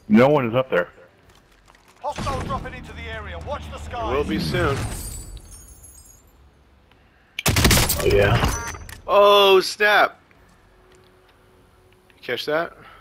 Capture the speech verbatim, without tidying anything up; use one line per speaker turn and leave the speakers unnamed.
No one is up there.
Hostile dropping into the area. Watch the
It
skies.
will be soon.
Oh, yeah.
Oh, snap! You catch that?